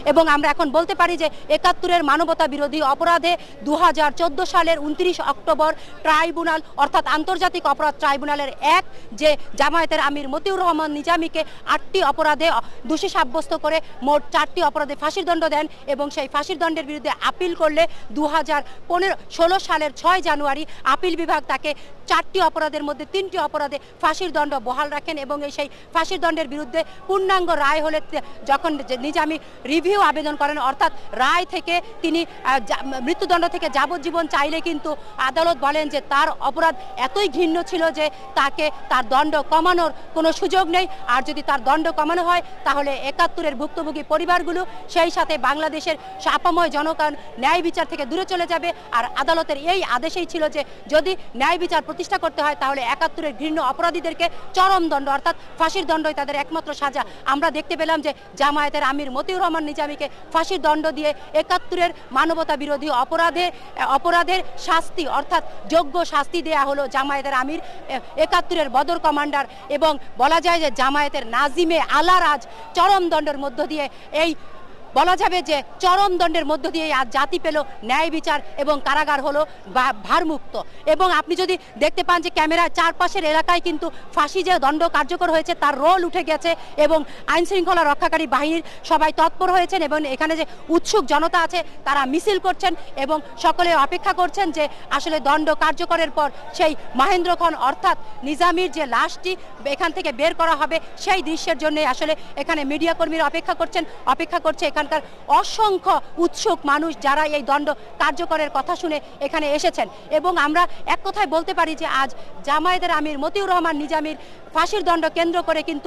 এবং আমরা এখন বলতে পারি যে ৭১-এর মানবতা বিরোধী অপরাধে ২০১৪ সালের ২৯ অক্টোবর ট্রাইব্যুনাল অর্থাৎ আন্তর্জাতিক অপরাধ ট্রাইব্যুনালের এক যে জামায়াতের আমির মতিউর রহমান নিজামীকে ৮টি অপরাধে দোষী সাব্যস্ত করে মোট ৪টি অপরাধে ফাঁসির দণ্ড দেন এবং সেই ফাঁসির দণ্ডের বিরুদ্ধে আপিল করলে ২০১৬ সালের ৬ জানুয়ারি আপিল বিভাগ তাকে ৪টি অপরাধের মধ্যে ৩টি অপরাধে ফাঁসির দণ্ড বহাল রাখেন এবং সেই ফাঁসির দণ্ডের বিরুদ্ধে পূর্ণাঙ্গ রায় হলে যখন নিজামী রিভিউ আবেদন করেন অর্থাৎ রায় থেকে তিনি মৃত্যুদণ্ড থেকে যাবজ্জীবন চাইলে কিন্তু আদালত বলেন যে তার অপরাধ এতই ঘৃণ্য ছিল যে তাকে তার দণ্ড কমানোর কোনো সুযোগ নেই। আর যদি তার দণ্ড কমানো হয় তাহলে ৭১-এর ভুক্তভোগী পরিবারগুলো সেই সাথে বাংলাদেশের আপাময় জনগণ ন্যায় বিচার থেকে দূরে চলে যাবে। আর আদালতের এই আদেশেই ছিল যে যদি ন্যায় বিচার প্রতিষ্ঠা করতে হয় তাহলে ৭১-এর ঘৃণ্য অপরাধীদেরকে চরম দণ্ড অর্থাৎ ফাঁসির দণ্ডই তাদের একমাত্র সাজা। আমরা দেখতে পেলাম যে জামায়াতের আমির মতিউর রহমান নিজামীকে ফাঁসির দণ্ড দিয়ে ৭১-এর মানবতা বিরোধী অপরাধের শাস্তি অর্থাৎ যোগ্য শাস্তি দেয়া হলো জামায়াতের আমির ৭১-এর বদর কমান্ডার এবং বলা যায় যে জামায়াতের নাজিমে আলারাজ চরম দণ্ডের মধ্য দিয়ে এই বলা যাবে যে চরম দণ্ডের মধ্য দিয়ে আজ জাতি পেল ন্যায় বিচার এবং কারাগার হলো ভারমুক্ত। এবং আপনি যদি দেখতে পান যে ক্যামেরার চারপাশের এলাকায় কিন্তু ফাঁসি যে দণ্ড কার্যকর হয়েছে তার রোল উঠে গেছে এবং আইন শৃঙ্খলা রক্ষাকারী বাহিনীর সবাই তৎপর হয়েছেন এবং এখানে যে উৎসুক জনতা আছে তারা মিছিল করছেন এবং সকলে অপেক্ষা করছেন যে আসলে দণ্ড কার্যকরের পর সেই মহেন্দ্র খন অর্থাৎ নিজামীর যে লাশটি এখান থেকে বের করা হবে সেই দৃশ্যের জন্য আসলে এখানে মিডিয়া কর্মীরা অপেক্ষা করছে এখানকার অসংখ্য উৎসুক মানুষ যারা এই দণ্ড কার্যকরের কথা শুনে এখানে এসেছেন। এবং আমরা এক কথায় বলতে পারি যে আজ জামায়াতের আমির মতিউর রহমান নিজামীর ফাঁসির দণ্ড কেন্দ্র করে কিন্তু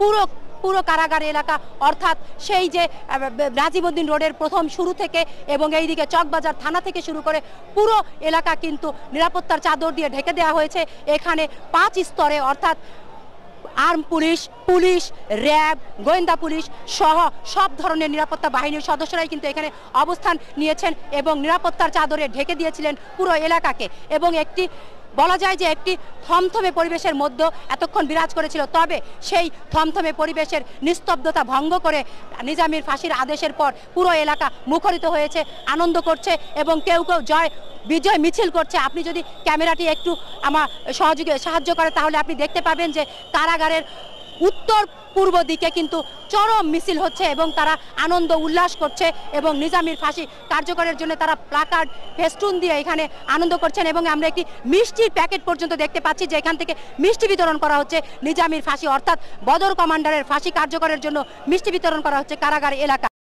পুরো কারাগার এলাকা অর্থাৎ সেই যে নাজিমউদ্দিন রোডের প্রথম শুরু থেকে এবং এইদিকে চকবাজার থানা থেকে শুরু করে পুরো এলাকা কিন্তু নিরাপত্তার চাদর দিয়ে ঢেকে দেওয়া হয়েছে। এখানে ৫ স্তরে অর্থাৎ আর্ম পুলিশ র্যাব গোয়েন্দা পুলিশ সহ সব ধরনের নিরাপত্তা বাহিনীর সদস্যরাই কিন্তু এখানে অবস্থান নিয়েছেন এবং নিরাপত্তার চাদরে ঢেকে দিয়েছিলেন পুরো এলাকাকে এবং বলা যায় যে একটি থমথমে পরিবেশের মধ্যে এতক্ষণ বিরাজ করেছিল। তবে সেই থমথমে পরিবেশের নিস্তব্ধতা ভঙ্গ করে নিজামীর ফাঁসির আদেশের পর পুরো এলাকা মুখরিত হয়েছে, আনন্দ করছে এবং কেউ বিজয় মিছিল করছে। আপনি যদি ক্যামেরাটি একটু আমার সাহায্য করে তাহলে আপনি দেখতে পাবেন যে কারাগারের উত্তর পূর্ব দিকে কিন্তু চরম মিছিল হচ্ছে এবং তারা আনন্দ উল্লাস করছে এবং নিজামীর ফাঁসি কার্যকরের জন্য তারা প্লাকার্ড ফেস্টুন দিয়ে এখানে আনন্দ করছেন এবং আমরা একটি মিষ্টির প্যাকেট পর্যন্ত দেখতে পাচ্ছি যে এখান থেকে মিষ্টি বিতরণ করা হচ্ছে নিজামীর ফাঁসি অর্থাৎ বদর কমান্ডারের ফাঁসি কার্যকরের জন্য মিষ্টি বিতরণ করা হচ্ছে কারাগার এলাকা।